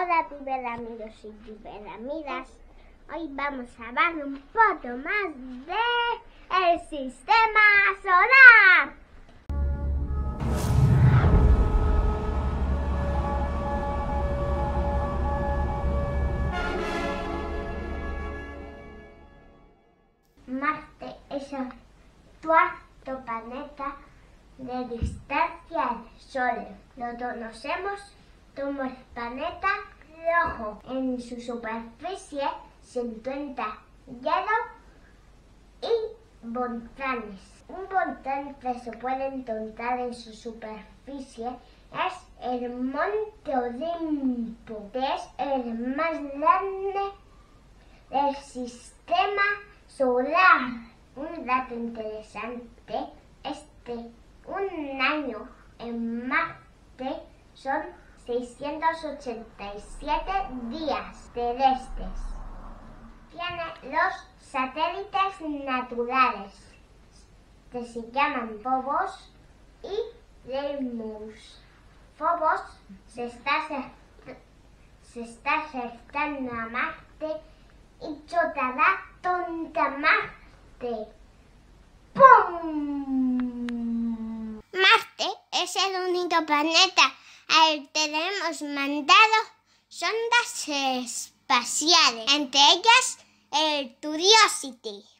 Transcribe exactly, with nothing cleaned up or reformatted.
Hola ciberamidos y ciberamigas, hoy vamos a hablar un poco más de el sistema solar. Marte es el cuarto planeta de distancia al Sol. Lo conocemos como el planeta rojo. En su superficie se encuentra hielo y volcanes. Un volcán que se puede encontrar en su superficie es el Monte Olimpo, que es el más grande del sistema solar. Un dato interesante es que un año en Marte son seiscientos ochenta y siete días terrestres. Tiene los satélites naturales que se llaman Phobos y Deimos. Phobos se está, se está acercando a Marte y chocará contra Marte. ¡Pum! Marte es el único planeta al que hemos mandado sondas espaciales, entre ellas el Curiosity.